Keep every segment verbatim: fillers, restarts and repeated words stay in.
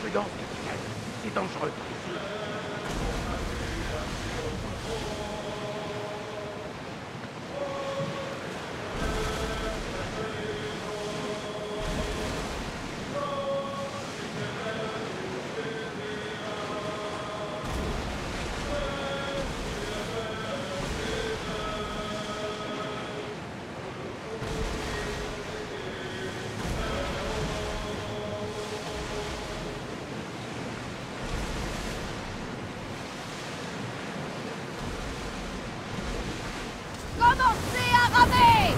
Prudence, capitaine. C'est dangereux. Commencez à ramer!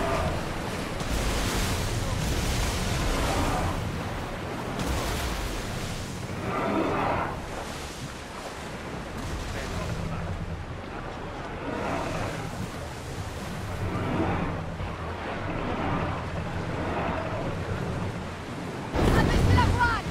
Abaissez la voile!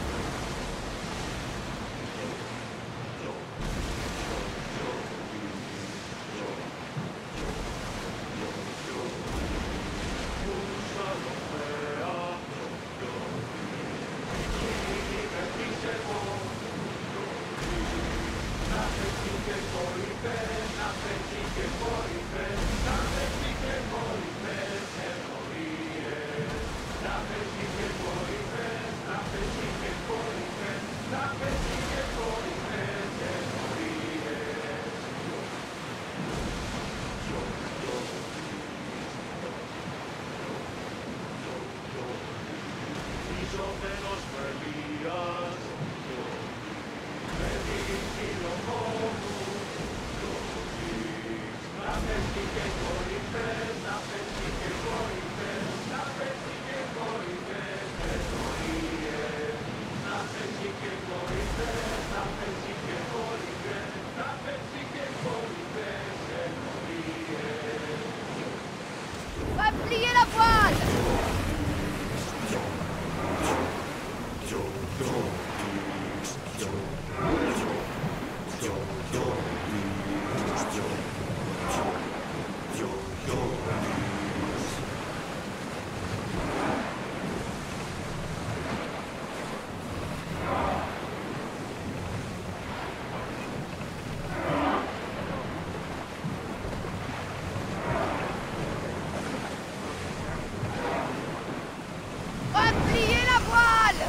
Repliez la voile! Repliez la voile!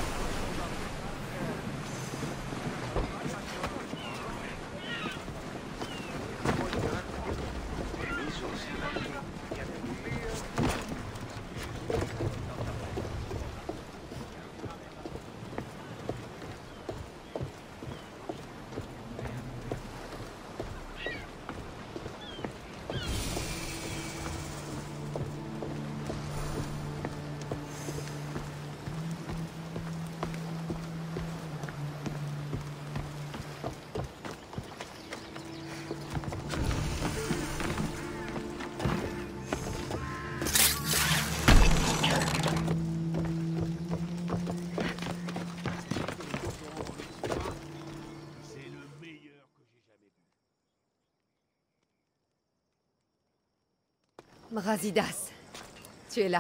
Brasidas, tu es là.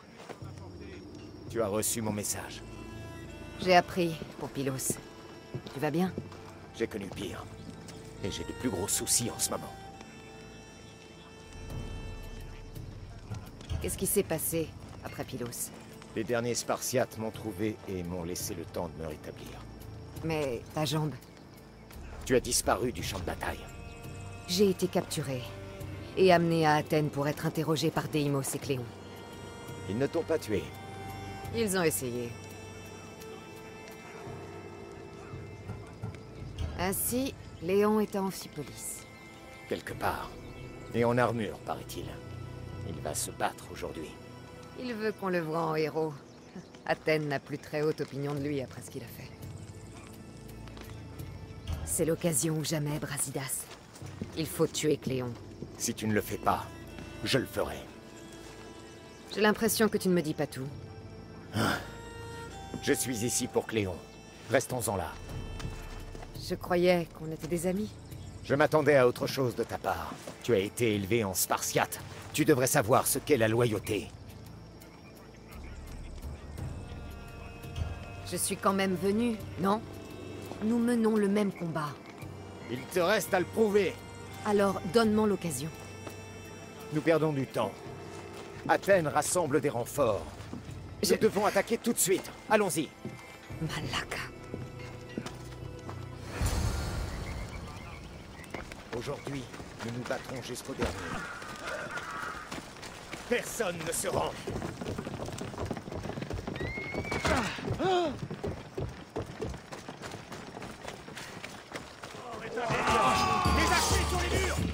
Tu as reçu mon message. J'ai appris pour Pylos. Tu vas bien? J'ai connu pire. Et j'ai de plus gros soucis en ce moment. Qu'est-ce qui s'est passé après Pylos? Les derniers Spartiates m'ont trouvé et m'ont laissé le temps de me rétablir. Mais ta jambe? Tu as disparu du champ de bataille. J'ai été capturé et amené à Athènes pour être interrogé par Deimos et Cléon. Ils ne t'ont pas tué. Ils ont essayé. Ainsi, Léon est à Amphipolis. Quelque part. Et en armure, paraît-il. Il va se battre aujourd'hui. Il veut qu'on le voie en héros. Athènes n'a plus très haute opinion de lui après ce qu'il a fait. C'est l'occasion ou jamais, Brasidas. Il faut tuer Cléon. Si tu ne le fais pas, je le ferai. J'ai l'impression que tu ne me dis pas tout. Je suis ici pour Cléon. Restons-en là. Je croyais qu'on était des amis. Je m'attendais à autre chose de ta part. Tu as été élevé en Spartiate. Tu devrais savoir ce qu'est la loyauté. Je suis quand même venu, non? Nous menons le même combat. Il te reste à le prouver. Alors, donne-moi l'occasion. Nous perdons du temps. Athènes rassemble des renforts. Je- Nous devons attaquer tout de suite. Allons-y. Malaka. Aujourd'hui, nous nous battrons jusqu'au dernier. Personne ne se rend. Les archers sur les murs.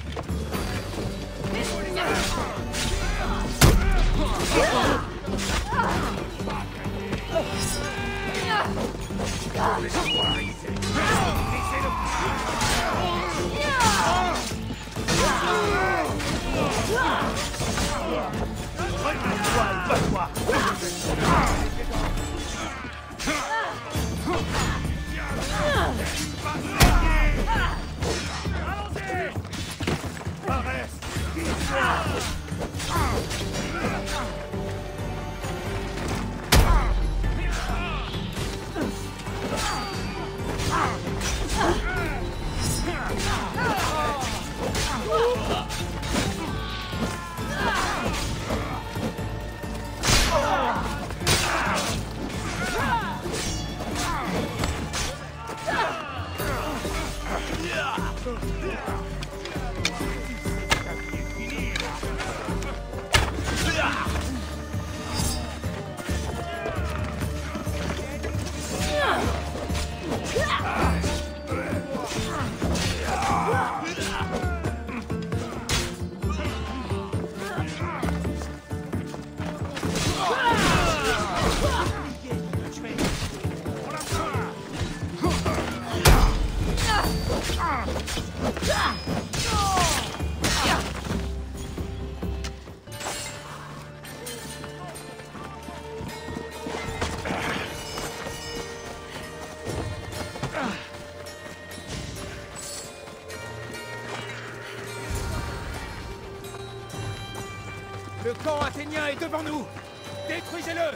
Le camp athénien est devant nous. Détruisez-le.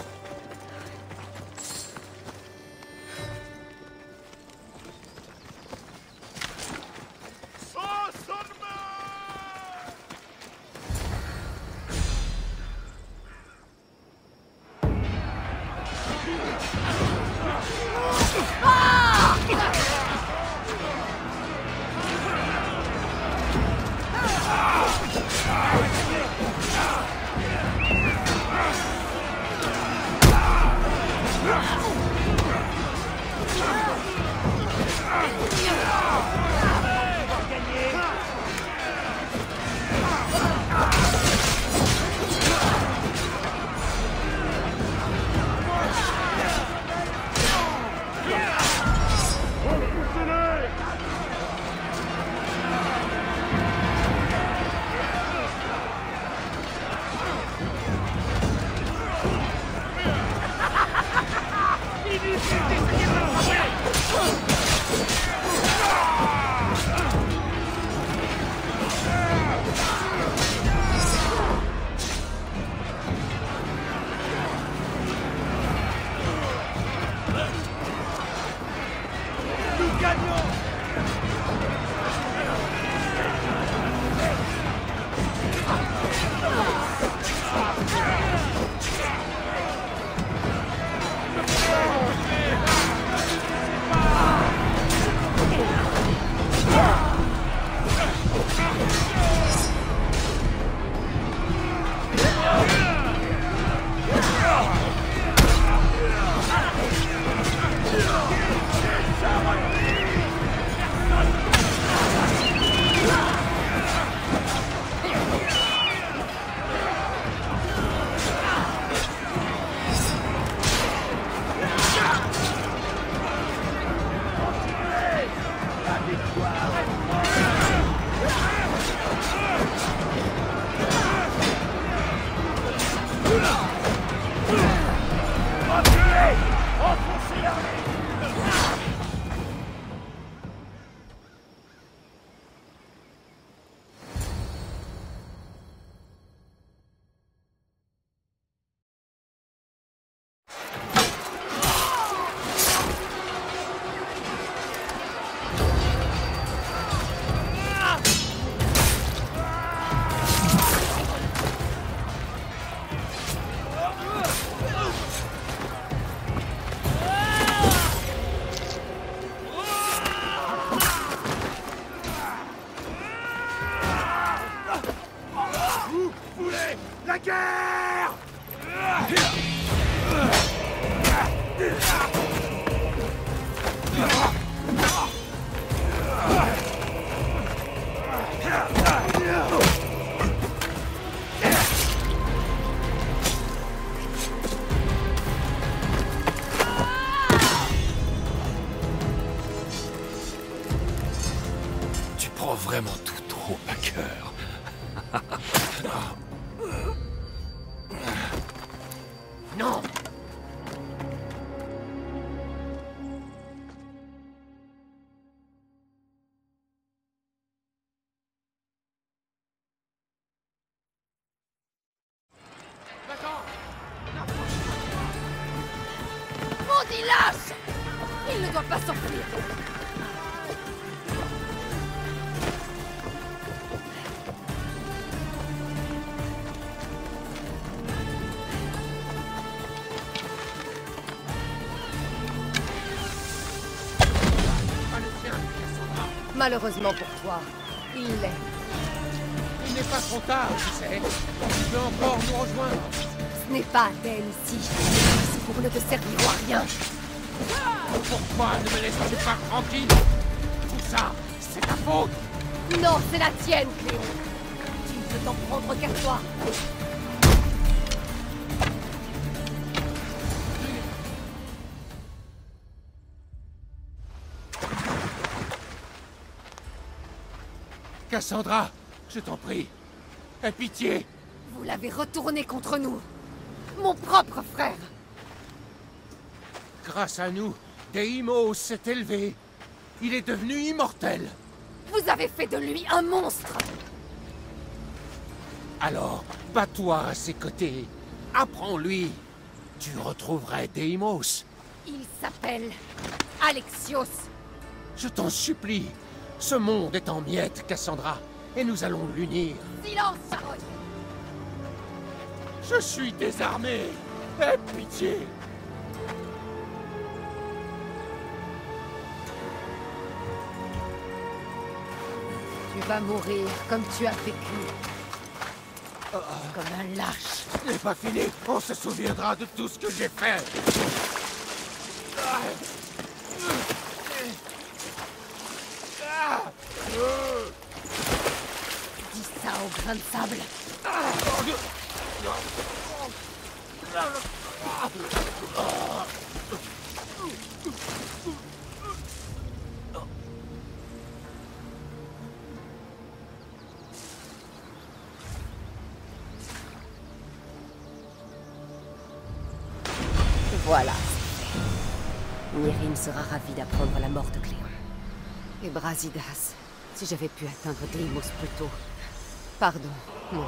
guerre! Tu prends vraiment tout trop à cœur. Non! Maudit lâche! Il ne doit pas s'enfuir! Malheureusement pour toi, il l'est. Il n'est pas trop tard, tu sais. Tu peux encore nous rejoindre. Ce n'est pas Athènes ici. Ces cours ne te serviront à rien. Pourquoi ne me laisses-tu pas tranquille? Tout ça, c'est ta faute. Non, c'est la tienne, Cléon. Tu ne peux t'en prendre qu'à toi. Cassandra, je t'en prie. Aie pitié. Vous l'avez retourné contre nous. Mon propre frère. Grâce à nous, Deimos s'est élevé. Il est devenu immortel. Vous avez fait de lui un monstre. Alors, bats-toi à ses côtés. Apprends-lui. Tu retrouverais Deimos. Il s'appelle Alexios. Je t'en supplie. Ce monde est en miettes, Cassandra, et nous allons l'unir. Silence, Sharon. Je suis désarmé. Aie pitié. Tu vas mourir comme tu as vécu. Comme un lâche. Ce n'est pas fini. On se souviendra de tout ce que j'ai fait. Dis ça au grain de sable. Voilà. Nyrine sera ravie d'apprendre la mort de Cléon. Et Brasidas, si j'avais pu atteindre Deimos plus tôt. Pardon, moi.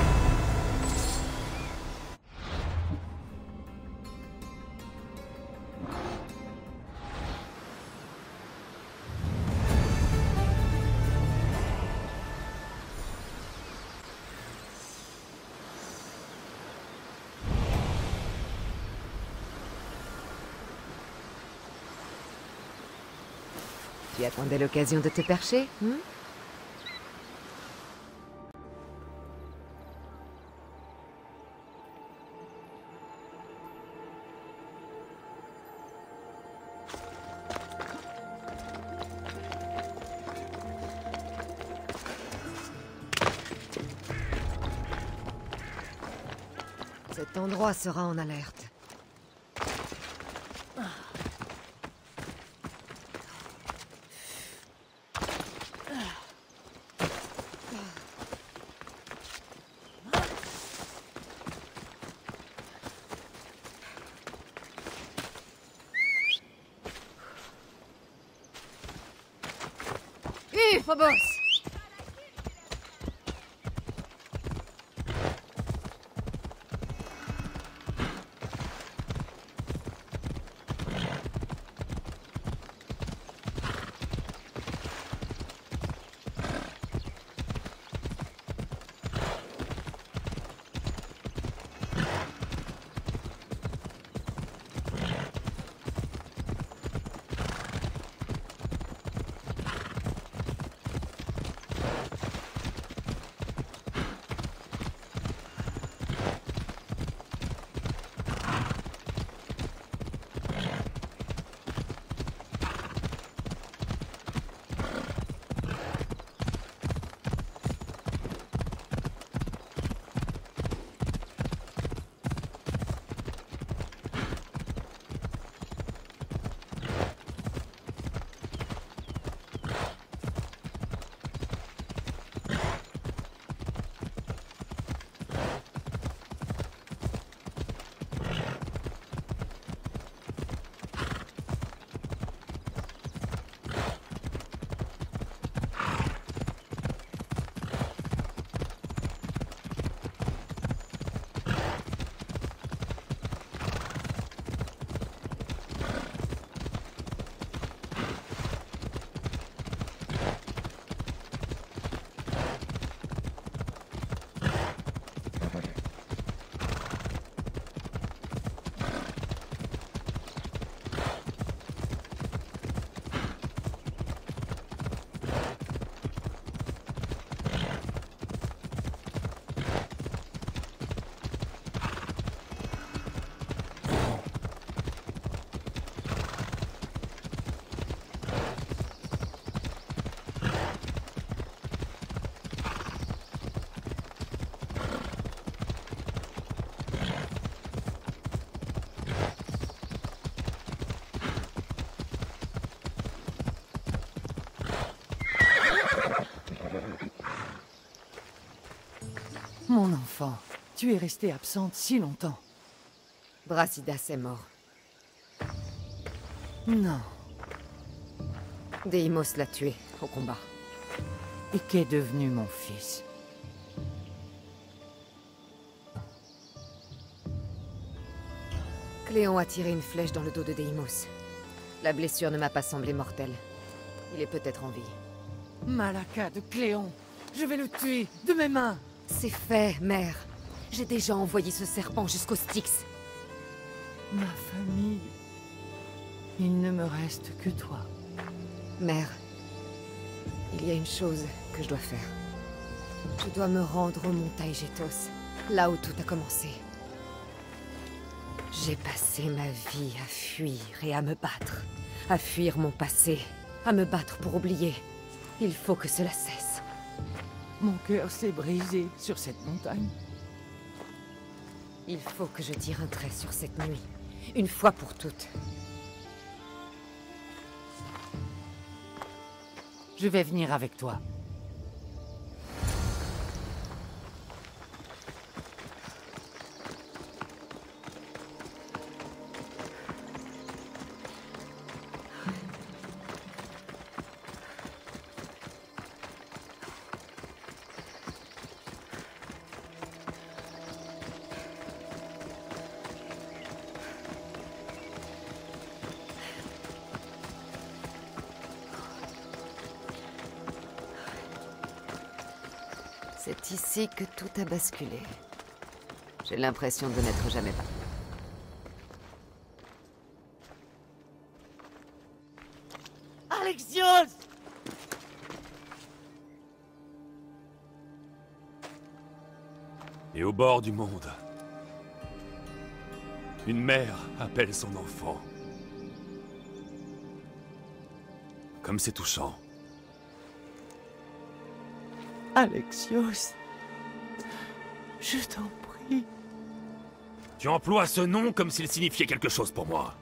Tu attendais l'occasion de te percher, hein? Cet endroit sera en alerte. Hé, Phobos! Mon enfant, tu es restée absente si longtemps. Brasidas est mort. Non. Deimos l'a tué au combat. Et qu'est devenu mon fils? Cléon a tiré une flèche dans le dos de Deimos. La blessure ne m'a pas semblé mortelle. Il est peut-être en vie. Malaka de Cléon, je vais le tuer de mes mains. C'est fait, mère. J'ai déjà envoyé ce serpent jusqu'au Styx. Ma famille... Il ne me reste que toi. Mère, il y a une chose que je dois faire. Je dois me rendre au mont Taygetos, là où tout a commencé. J'ai passé ma vie à fuir et à me battre. À fuir mon passé, à me battre pour oublier. Il faut que cela cesse. Mon cœur s'est brisé sur cette montagne. Il faut que je tire un trait sur cette nuit, une fois pour toutes. Je vais venir avec toi. C'est ici que tout a basculé. J'ai l'impression de n'être jamais pas. Alexios! Et au bord du monde, une mère appelle son enfant. Comme c'est touchant. Alexios, je t'en prie. Tu emploies ce nom comme s'il signifiait quelque chose pour moi.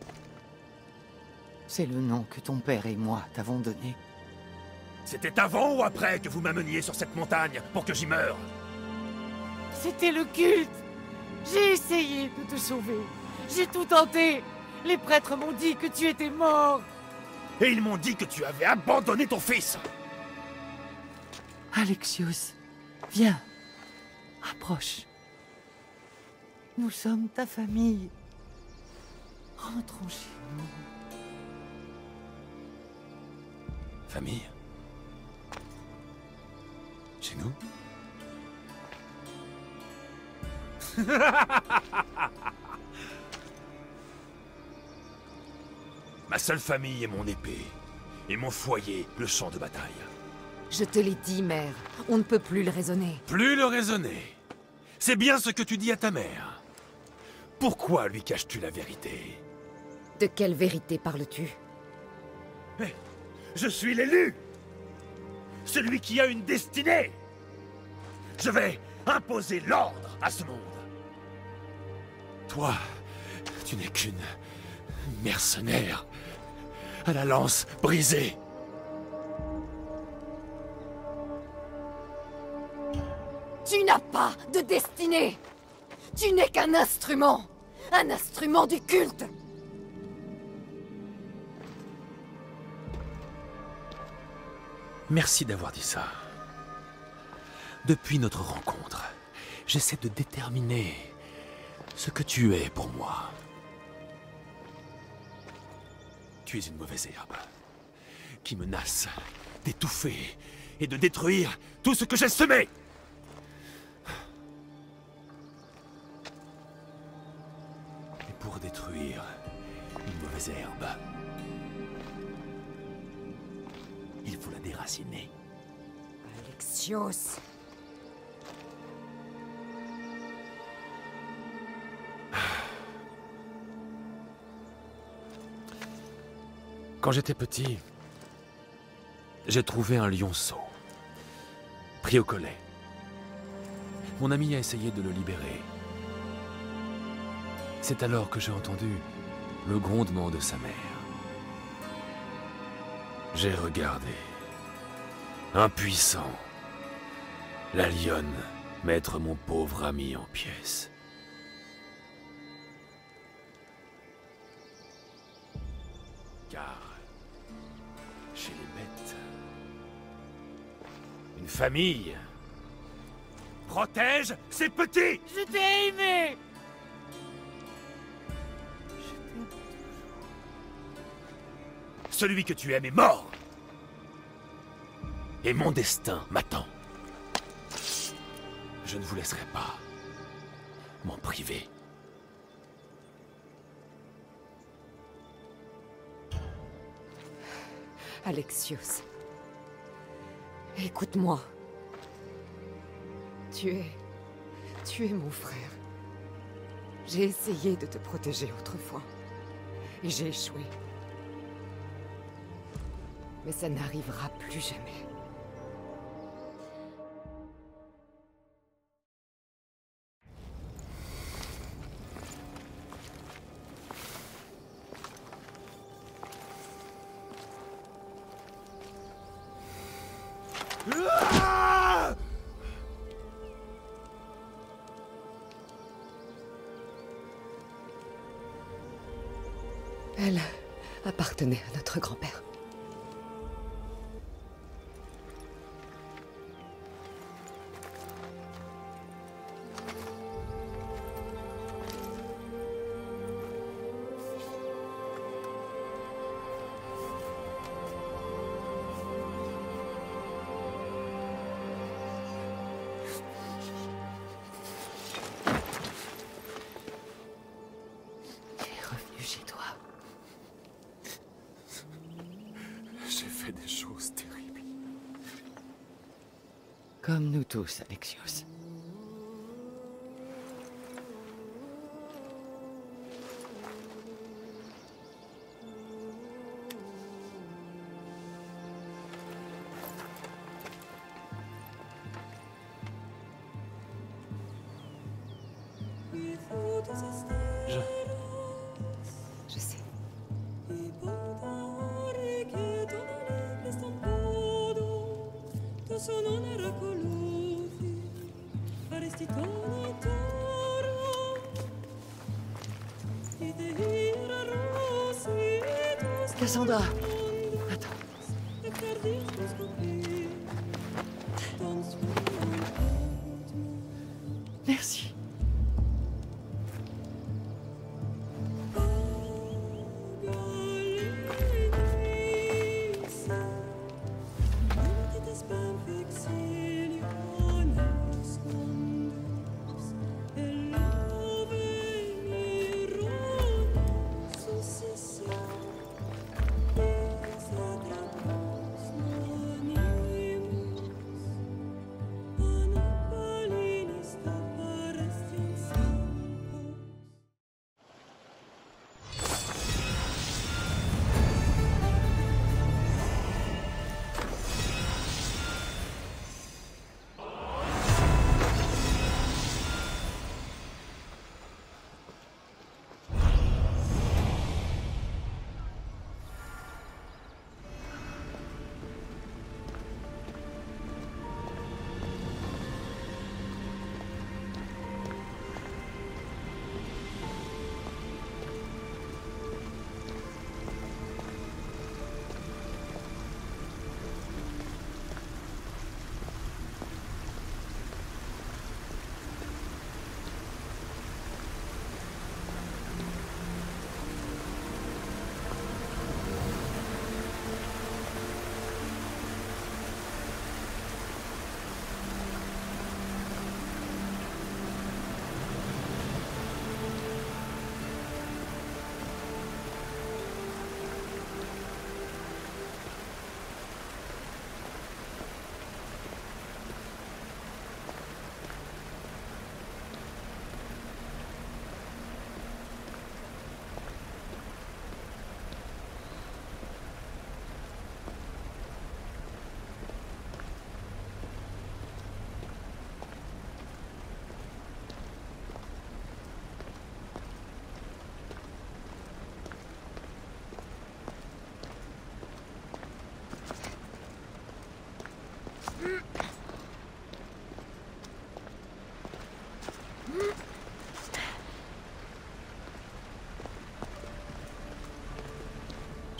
C'est le nom que ton père et moi t'avons donné. C'était avant ou après que vous m'ameniez sur cette montagne pour que j'y meure? C'était le culte. J'ai essayé de te sauver. J'ai tout tenté. Les prêtres m'ont dit que tu étais mort. Et ils m'ont dit que tu avais abandonné ton fils. Alexios, viens. Approche. Nous sommes ta famille. Rentrons chez nous. Famille? Chez nous? Ma seule famille est mon épée. Et mon foyer, le champ de bataille. Je te l'ai dit, mère. On ne peut plus le raisonner. Plus le raisonner. C'est bien ce que tu dis à ta mère. Pourquoi lui caches-tu la vérité? De quelle vérité parles-tu? Mais je suis l'élu! Celui qui a une destinée! Je vais imposer l'ordre à ce monde! Toi, tu n'es qu'une mercenaire à la lance brisée. Tu n'as pas de destinée! Tu n'es qu'un instrument! Un instrument du culte! Merci d'avoir dit ça. Depuis notre rencontre, j'essaie de déterminer ce que tu es pour moi. Tu es une mauvaise herbe qui menace d'étouffer et de détruire tout ce que j'ai semé. Et pour détruire une mauvaise herbe, il faut la déraciner. Alexios! Quand j'étais petit, j'ai trouvé un lionceau, pris au collet. Mon ami a essayé de le libérer. C'est alors que j'ai entendu le grondement de sa mère. J'ai regardé, impuissant, la lionne Mettre mon pauvre ami en pièces. Car, chez les bêtes, une famille protège ses petits! Je t'ai aimé! Celui que tu aimes est mort! Et mon destin m'attend. Je ne vous laisserai pas m'en priver. Alexios. Écoute-moi. Tu es... Tu es mon frère. J'ai essayé de te protéger autrefois. Et j'ai échoué. Mais ça n'arrivera plus jamais. Elle appartenait à notre grand-père. Chez toi. J'ai fait des choses terribles. Comme nous tous, Alexios. Je... Je sais. Cassandra, attends. Merci.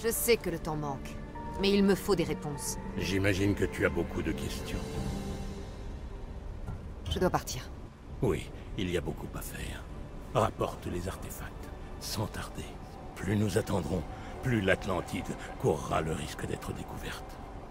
Je sais que le temps manque, mais il me faut des réponses. J'imagine que tu as beaucoup de questions. Je dois partir. Oui, il y a beaucoup à faire. Rapporte les artefacts, sans tarder. Plus nous attendrons, plus l'Atlantide courra le risque d'être découverte.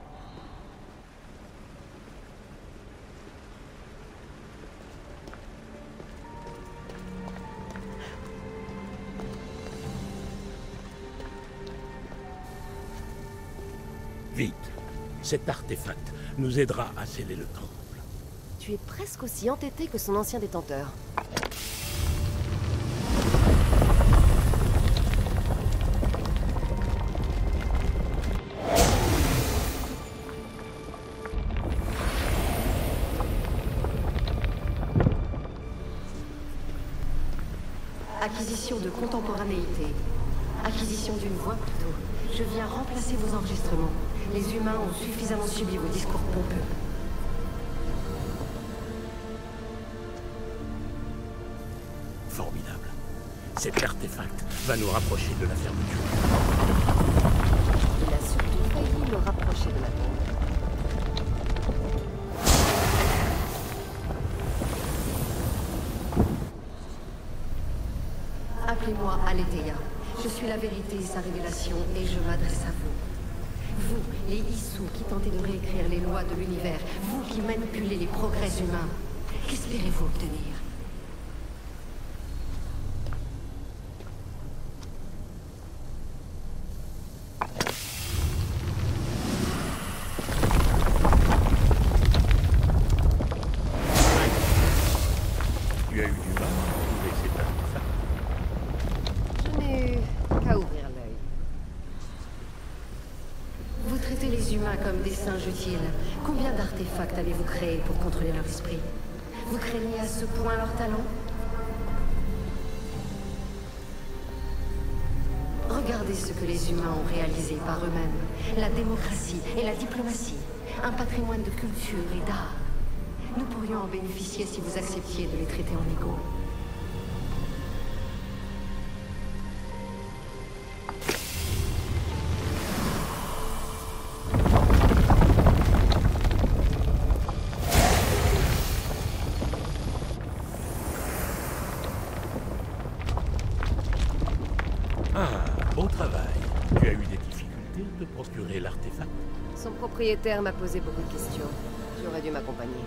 Vite, cet artefact nous aidera à sceller le temple. Tu es presque aussi entêté que son ancien détenteur. Acquisition de contemporanéité. Acquisition d'une voix plutôt. Je viens remplacer vos enregistrements. Les humains ont suffisamment subi vos discours pompeux. Formidable. Cet artefact va nous rapprocher de la fermeture. Il a surtout failli me rapprocher de la tombe. Appelez-moi Aletheia. Je suis la vérité et sa révélation, et je m'adresse à vous. Vous, les Issus qui tentez de réécrire les lois de l'univers, vous qui manipulez les progrès humains, qu'espérez-vous obtenir? Tu as eu du mal à trouver cet artefact. Je n'ai eu qu'à ouvrir l'œil. Vous traitez les humains comme des singes utiles. Combien d'artefacts avez-vous créés pour contrôler leur esprit? Vous craignez à ce point leur talent? Regardez ce que les humains ont réalisé par eux-mêmes. La démocratie et la diplomatie. Un patrimoine de culture et d'art. Nous pourrions en bénéficier si vous acceptiez de les traiter en égaux. Ah, beau travail. Tu as eu des difficultés de procurer l'artefact. Son propriétaire m'a posé beaucoup de questions. J'aurais dû m'accompagner.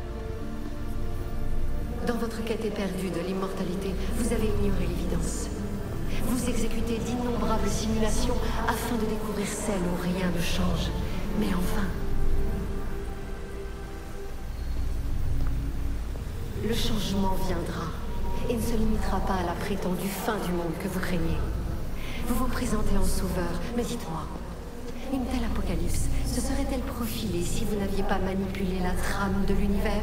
Dans votre quête éperdue de l'immortalité, vous avez ignoré l'évidence. Vous exécutez d'innombrables simulations afin de découvrir celle où rien ne change. Mais enfin... le changement viendra et ne se limitera pas à la prétendue fin du monde que vous craignez. Vous vous présentez en sauveur, mais dites-moi, une telle apocalypse se serait-elle profilée si vous n'aviez pas manipulé la trame de l'univers?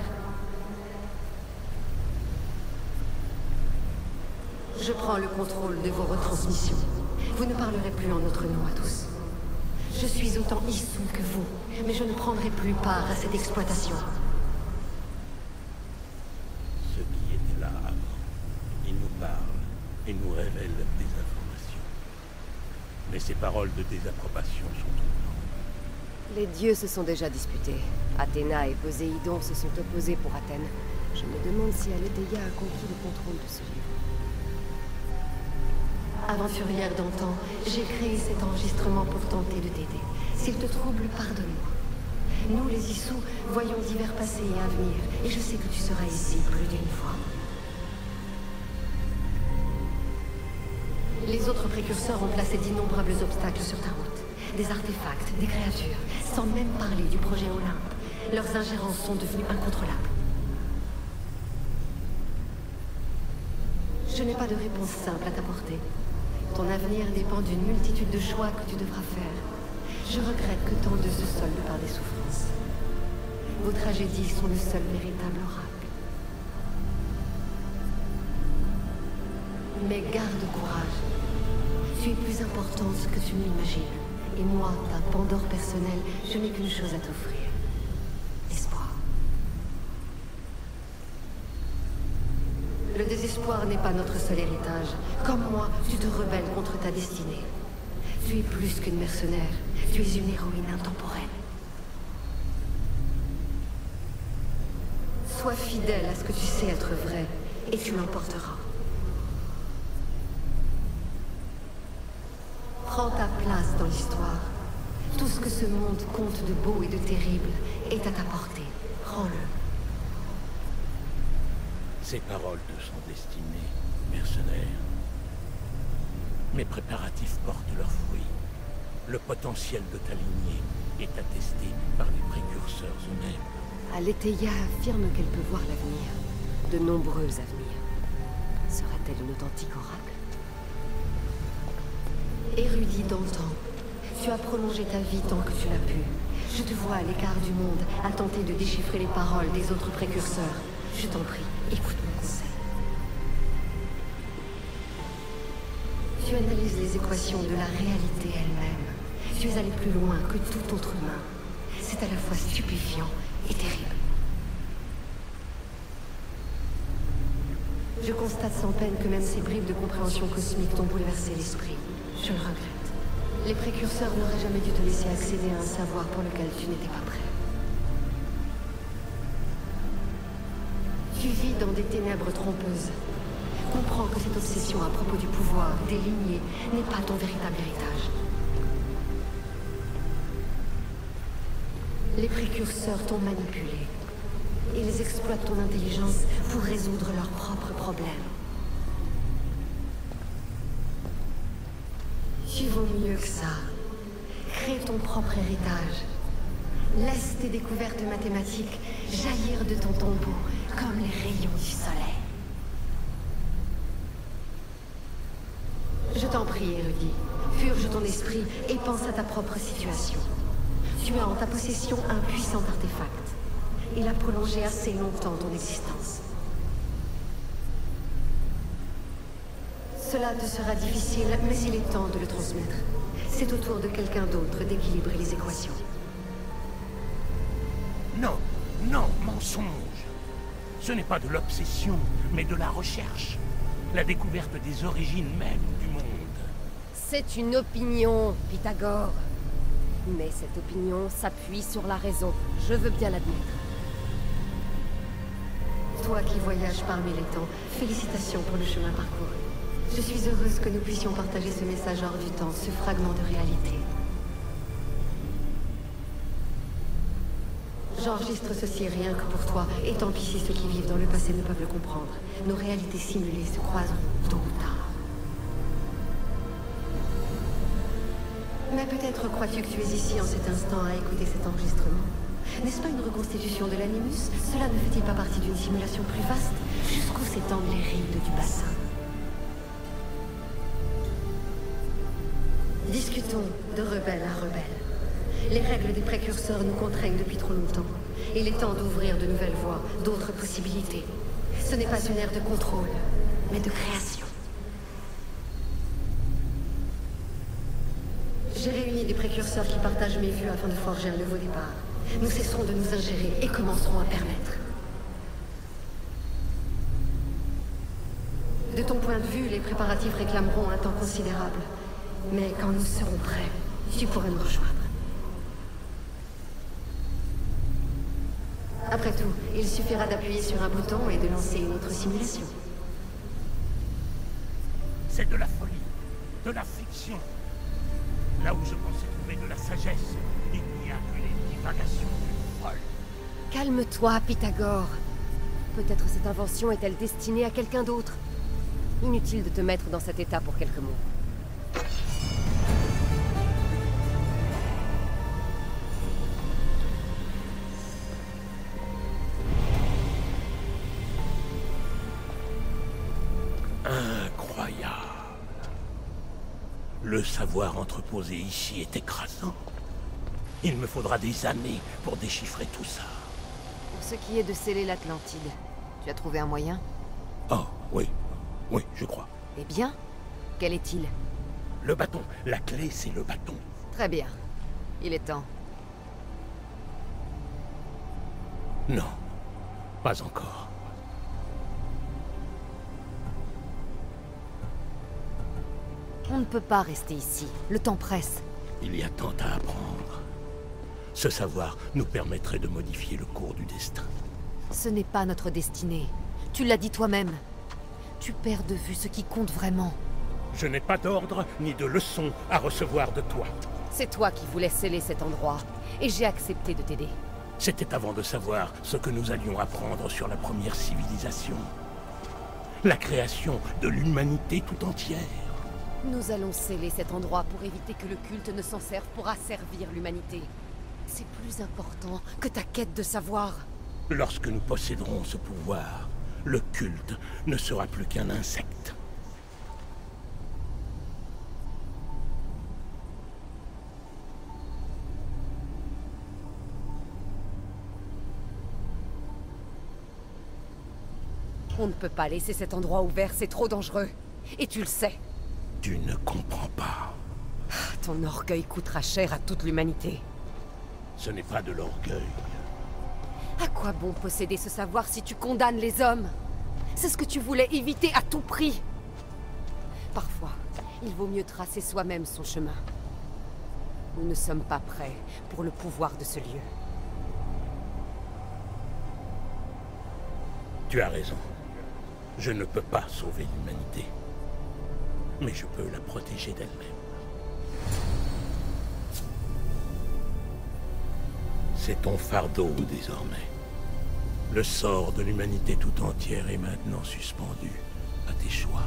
Je prends le contrôle de vos retransmissions. Vous ne parlerez plus en notre nom à tous. Je suis autant Issu que vous, mais je ne prendrai plus part à cette exploitation. Ce qui était là avant, il nous parle et nous révèle des informations. Mais ces paroles de désapprobation sont troublantes. Les dieux se sont déjà disputés. Athéna et Poséidon se sont opposés pour Athènes. Je me demande si Aletheia a conquis le contrôle de ce lieu. Aventurière d'antan, j'ai créé cet enregistrement pour tenter de t'aider. S'il te trouble, pardonne-moi. Nous, les Issus, voyons divers passés et avenirs, et je sais que tu seras ici plus d'une fois. Les autres précurseurs ont placé d'innombrables obstacles sur ta route. Des artefacts, des créatures, sans même parler du projet Olympe. Leurs ingérences sont devenues incontrôlables. Je n'ai pas de réponse simple à t'apporter. Ton avenir dépend d'une multitude de choix que tu devras faire. Je regrette que tant de se soldent par des souffrances. Vos tragédies sont le seul véritable oracle. Mais garde courage. Tu es plus importante que tu ne l'imagines. Et moi, ta Pandore personnelle, je n'ai qu'une chose à t'offrir. Espoir. Le désespoir n'est pas notre seul héritage. Comme moi, tu te rebelles contre ta destinée. Tu es plus qu'une mercenaire. Tu es une héroïne intemporelle. Sois fidèle à ce que tu sais être vrai, et tu l'emporteras. Prends ta place dans l'histoire. Tout ce que ce monde compte de beau et de terrible est à ta portée. Prends-le. Ces paroles te sont destinées, mercenaire. Mes préparatifs portent leurs fruits. Le potentiel de ta lignée est attesté par les précurseurs eux-mêmes. Aletheia affirme qu'elle peut voir l'avenir. De nombreux avenirs. Serait-elle une authentique oracle? Érudit d'antan, tu as prolongé ta vie tant que tu l'as pu. Je te vois à l'écart du monde, à tenter de déchiffrer les paroles des autres précurseurs. Je t'en prie, écoute mon conseil. Tu analyses les équations de la réalité elle-même. Tu es allé plus loin que tout autre humain. C'est à la fois stupéfiant et terrible. Je constate sans peine que même ces bribes de compréhension cosmique t'ont bouleversé l'esprit. Je le regrette. Les précurseurs n'auraient jamais dû te laisser accéder à un savoir pour lequel tu n'étais pas prêt. Tu vis dans des ténèbres trompeuses. Comprends que cette obsession à propos du pouvoir, des lignées, n'est pas ton véritable héritage. Les précurseurs t'ont manipulé. Ils exploitent ton intelligence pour résoudre leurs propres problèmes. Tu vaux mieux que ça. Crée ton propre héritage. Laisse tes découvertes mathématiques jaillir de ton tombeau comme les rayons du soleil. Je t'en prie, érudit. Purge ton esprit et pense à ta propre situation. Tu as en ta possession un puissant artefact. Il a prolongé assez longtemps ton existence. Cela te sera difficile, mais il est temps de le transmettre. C'est au tour de quelqu'un d'autre d'équilibrer les équations. Non, non, mensonge. Ce n'est pas de l'obsession, mais de la recherche. La découverte des origines même du monde. C'est une opinion, Pythagore. Mais cette opinion s'appuie sur la raison. Je veux bien l'admettre. Toi qui voyages parmi les temps, félicitations pour le chemin parcouru. Je suis heureuse que nous puissions partager ce message hors du temps, ce fragment de réalité. J'enregistre ceci rien que pour toi, et tant pis si ceux qui vivent dans le passé ne peuvent le comprendre. Nos réalités simulées se croiseront tôt ou tard. Mais peut-être crois-tu que tu es ici en cet instant à écouter cet enregistrement? N'est-ce pas une reconstitution de l'Animus? Cela ne fait-il pas partie d'une simulation plus vaste? Jusqu'où s'étendent les rides du bassin? Discutons de rebelle à rebelle. Les règles des précurseurs nous contraignent depuis trop longtemps. Il est temps d'ouvrir de nouvelles voies, d'autres possibilités. Ce n'est pas une ère de contrôle, mais de création. J'ai réuni des précurseurs qui partagent mes vues afin de forger un nouveau départ. Nous cesserons de nous ingérer et commencerons à permettre. De ton point de vue, les préparatifs réclameront un temps considérable. Mais quand nous serons prêts, tu pourrais nous rejoindre. Après tout, il suffira d'appuyer sur un bouton et de lancer une autre simulation. C'est de la folie, de la fiction. Là où je pensais trouver de la sagesse, il n'y a que les divagations d'une folle. Calme-toi, Pythagore. Peut-être cette invention est-elle destinée à quelqu'un d'autre. Inutile de te mettre dans cet état pour quelques mots. Incroyable. Le savoir entreposé ici est écrasant. Il me faudra des années pour déchiffrer tout ça. Pour ce qui est de sceller l'Atlantide, tu as trouvé un moyen? Oh, oui. Oui, je crois. Eh bien, quel est-il? Le bâton. La clé, c'est le bâton. Très bien. Il est temps. Non. Pas encore. On ne peut pas rester ici. Le temps presse. Il y a tant à apprendre. Ce savoir nous permettrait de modifier le cours du destin. Ce n'est pas notre destinée. Tu l'as dit toi-même. Tu perds de vue ce qui compte vraiment. Je n'ai pas d'ordre ni de leçon à recevoir de toi. C'est toi qui voulais sceller cet endroit, et j'ai accepté de t'aider. C'était avant de savoir ce que nous allions apprendre sur la première civilisation. La création de l'humanité tout entière. Nous allons sceller cet endroit pour éviter que le culte ne s'en serve pour asservir l'humanité. C'est plus important que ta quête de savoir. Lorsque nous posséderons ce pouvoir, le culte ne sera plus qu'un insecte. On ne peut pas laisser cet endroit ouvert, c'est trop dangereux. Et tu le sais. Tu ne comprends pas. Ton orgueil coûtera cher à toute l'humanité. Ce n'est pas de l'orgueil. À quoi bon posséder ce savoir si tu condamnes les hommes? C'est ce que tu voulais éviter à tout prix. Parfois, il vaut mieux tracer soi-même son chemin. Nous ne sommes pas prêts pour le pouvoir de ce lieu. Tu as raison. Je ne peux pas sauver l'humanité. Mais je peux la protéger d'elle-même. C'est ton fardeau désormais. Le sort de l'humanité tout entière est maintenant suspendu à tes choix.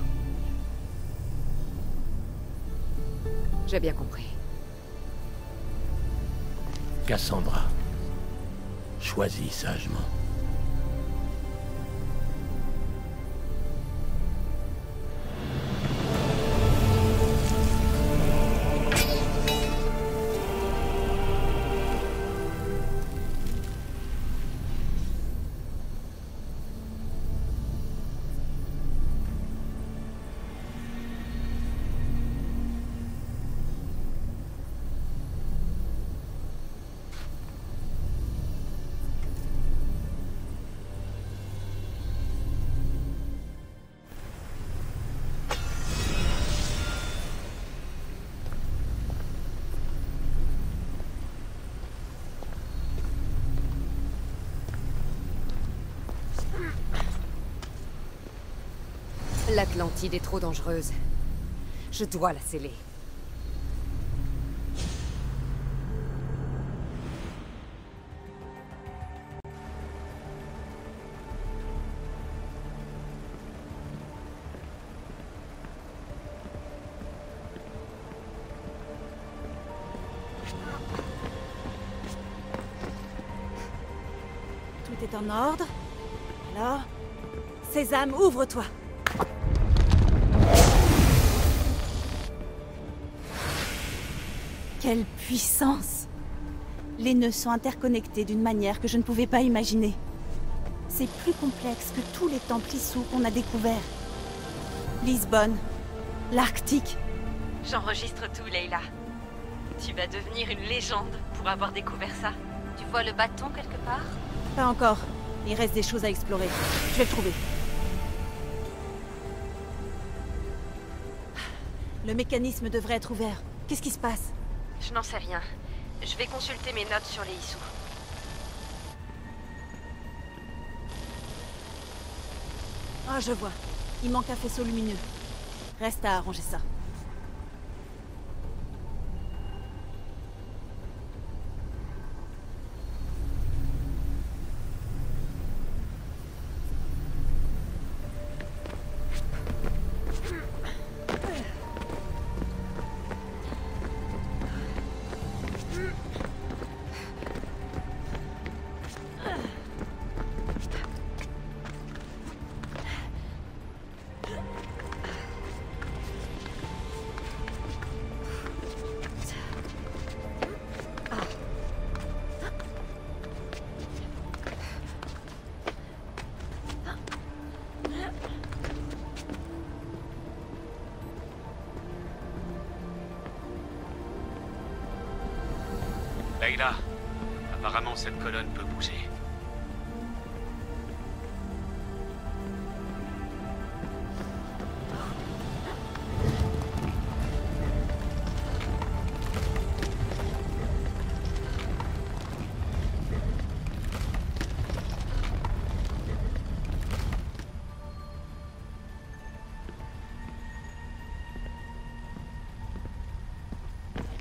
J'ai bien compris. Cassandra, choisis sagement. L'Atlantide est trop dangereuse. Je dois la sceller. Tout est en ordre. Alors, Sésame, ouvre-toi. Quelle puissance! Les nœuds sont interconnectés d'une manière que je ne pouvais pas imaginer. C'est plus complexe que tous les temples Issou qu'on a découverts. Lisbonne, l'Arctique. J'enregistre tout, Leila. Tu vas devenir une légende pour avoir découvert ça. Tu vois le bâton quelque part? Pas encore. Il reste des choses à explorer. Je vais le trouver. Le mécanisme devrait être ouvert. Qu'est-ce qui se passe? Je n'en sais rien. Je vais consulter mes notes sur les Issou. Ah, je vois. Il manque un faisceau lumineux. Reste à arranger ça. Leila, apparemment cette colonne peut bouger.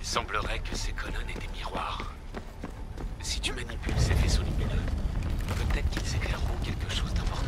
semblerait que ces colonnes aient des miroirs. Si tu manipules ces vaisseaux lumineux, peut-être qu'ils éclaireront quelque chose d'important.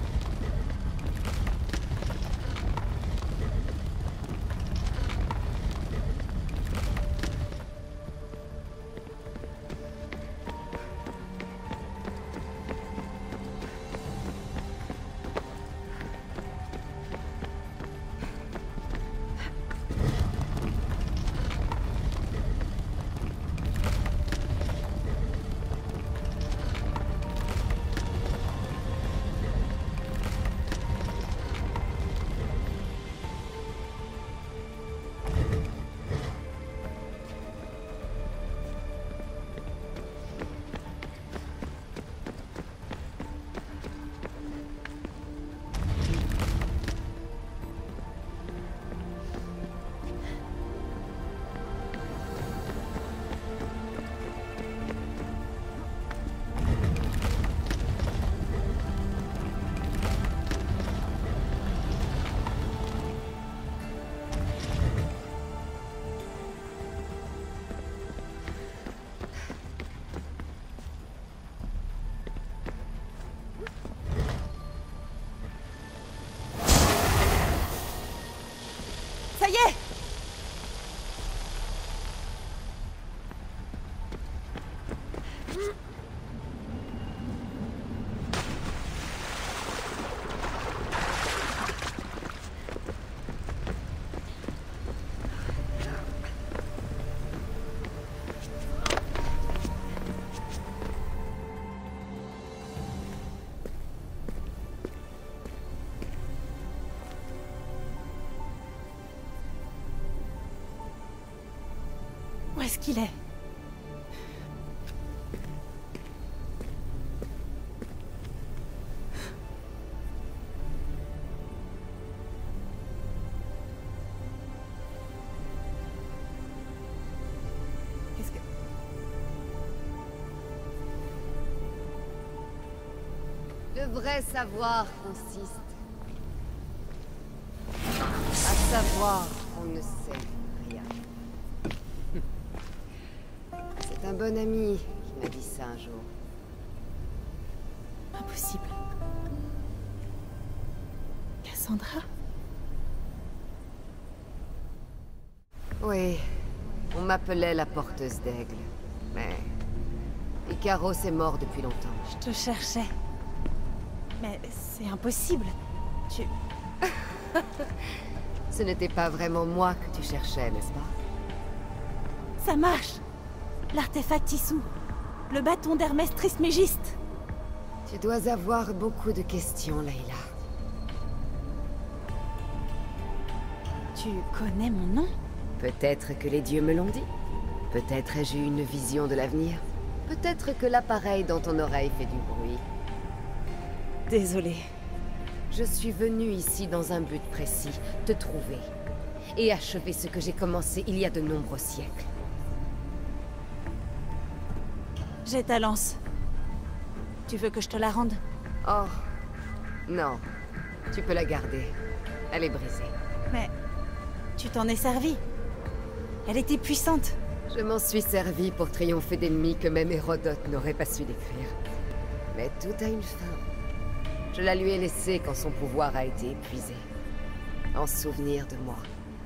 Ça y est! Où est-ce qu'il est? Qu'est-ce que... Le vrai savoir consiste à savoir qu'on ne sait rien. C'est un bon ami qui m'a dit ça un jour. Impossible. Cassandra? Oui, on m'appelait la porteuse d'aigle. Mais Icaros est mort depuis longtemps. Je te cherchais. Mais c'est impossible. Tu... Ce n'était pas vraiment moi que tu cherchais, n'est-ce pas? Ça marche! L'artefact Issou. Le bâton d'Hermès Trismégiste. Tu dois avoir beaucoup de questions, Layla. Tu connais mon nom? Peut-être que les dieux me l'ont dit. Peut-être ai-je eu une vision de l'avenir. Peut-être que l'appareil dans ton oreille fait du bruit. Désolée. Je suis venue ici dans un but précis, te trouver. Et achever ce que j'ai commencé il y a de nombreux siècles. J'ai ta lance. Tu veux que je te la rende? Oh, non. Tu peux la garder. Elle est brisée. Mais tu t'en es servi. Elle était puissante. Je m'en suis servi pour triompher d'ennemis que même Hérodote n'aurait pas su décrire. Mais tout a une fin. Je la lui ai laissée quand son pouvoir a été épuisé. En souvenir de moi.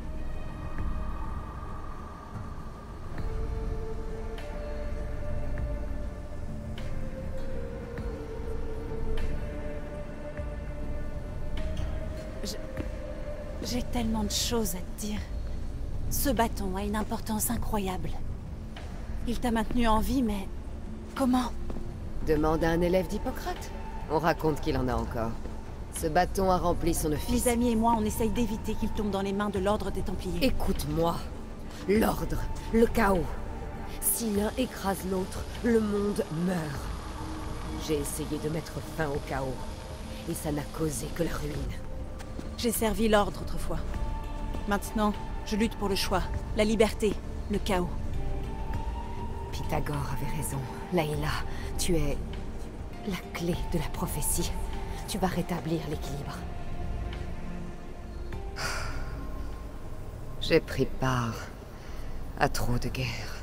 J'ai tellement de choses à te dire. Ce bâton a une importance incroyable. Il t'a maintenu en vie, mais... comment? Demande à un élève d'Hippocrate. On raconte qu'il en a encore. Ce bâton a rempli son office. Les amis et moi, on essaye d'éviter qu'il tombe dans les mains de l'Ordre des Templiers. Écoute-moi. L'Ordre, le chaos. Si l'un écrase l'autre, le monde meurt. J'ai essayé de mettre fin au chaos. Et ça n'a causé que la ruine. J'ai servi l'Ordre autrefois. Maintenant, je lutte pour le choix, la liberté, le chaos. Pythagore avait raison. Layla, tu es la clé de la prophétie. Tu vas rétablir l'équilibre. J'ai pris part À trop de guerres.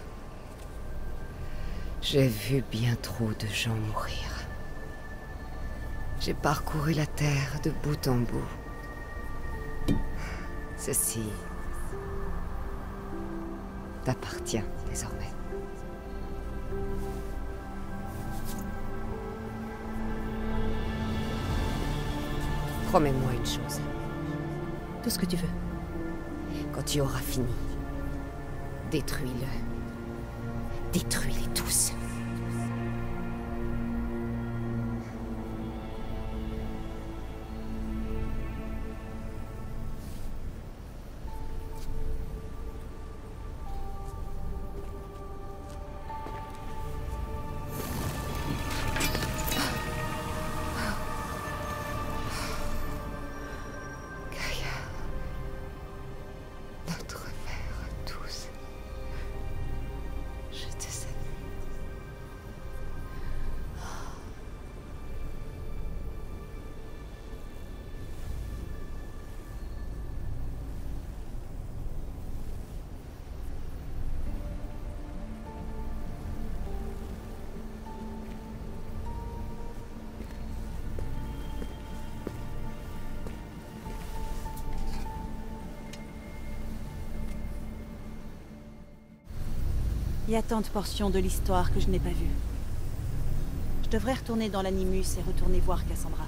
J'ai vu bien trop de gens mourir. J'ai parcouru la terre de bout en bout. Ceci t'appartient désormais. Promets-moi une chose. Tout ce que tu veux. Quand tu auras fini, détruis-le. Détruis-les tous. Il y a tant de portions de l'histoire que je n'ai pas vues. Je devrais retourner dans l'Animus et retourner voir Cassandra.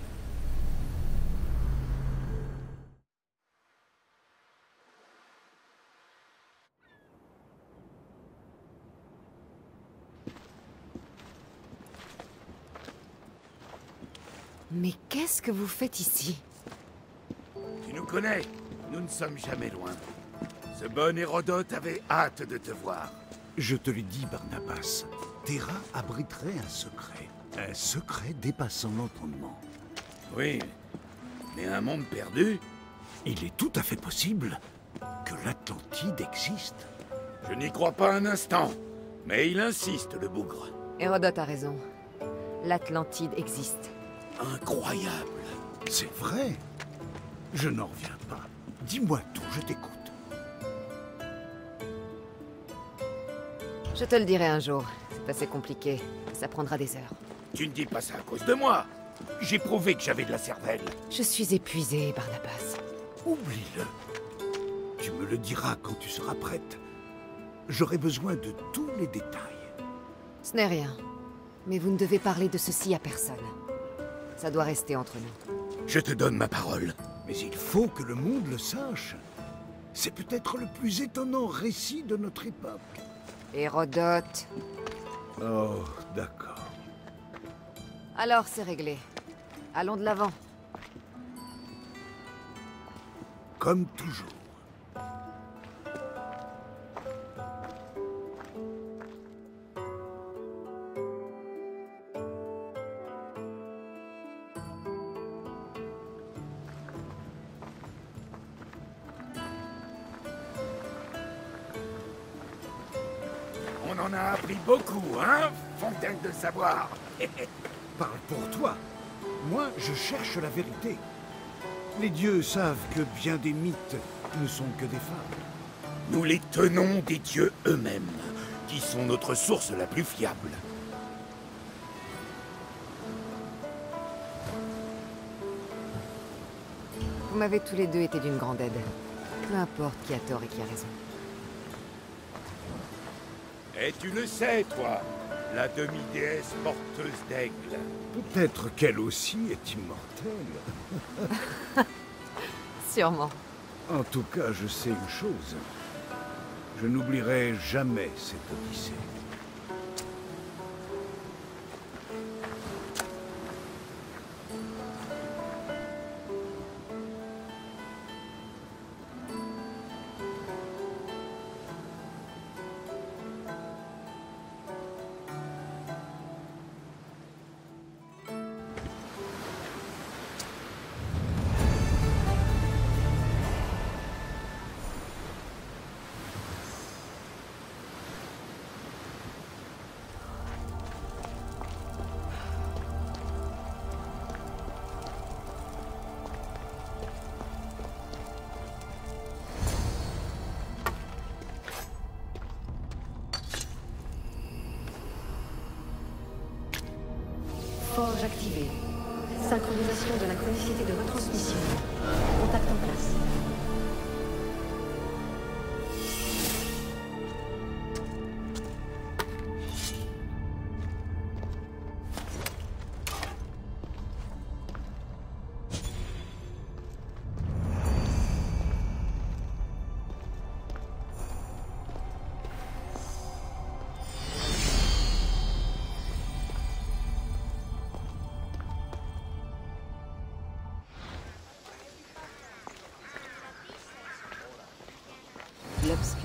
Mais qu'est-ce que vous faites ici? Tu nous connais, nous ne sommes jamais loin. Ce bon Hérodote avait hâte de te voir. Je te l'ai dit, Barnabas. Terra abriterait un secret. Un secret dépassant l'entendement. Oui, mais un monde perdu? Il est tout à fait possible que l'Atlantide existe. Je n'y crois pas un instant, mais il insiste, le bougre. Hérodote a raison. L'Atlantide existe. Incroyable. C'est vrai. Je n'en reviens pas. Dis-moi tout, je t'écoute. Je te le dirai un jour. C'est assez compliqué. Ça prendra des heures. Tu ne dis pas ça à cause de moi. J'ai prouvé que j'avais de la cervelle. Je suis épuisé, Barnabas. Oublie-le. Tu me le diras quand tu seras prête. J'aurai besoin de tous les détails. Ce n'est rien. Mais vous ne devez parler de ceci à personne. Ça doit rester entre nous. Je te donne ma parole. Mais il faut que le monde le sache. C'est peut-être le plus étonnant récit de notre époque. Hérodote. Oh, d'accord. Alors c'est réglé. Allons de l'avant. Comme toujours. On en a appris beaucoup, hein, Fontaine de savoir. Parle pour toi. Moi, je cherche la vérité. Les dieux savent que bien des mythes ne sont que des fables. Nous les tenons des dieux eux-mêmes, qui sont notre source la plus fiable. Vous m'avez tous les deux été d'une grande aide. Peu importe qui a tort et qui a raison. Et tu le sais, toi, la demi-déesse porteuse d'aigle. Peut-être qu'elle aussi est immortelle. Sûrement. En tout cas, je sais une chose. Je n'oublierai jamais cette odyssée. Forge activée. Synchronisation de la chronicité de retransmission. Contact en place. L'obscurité.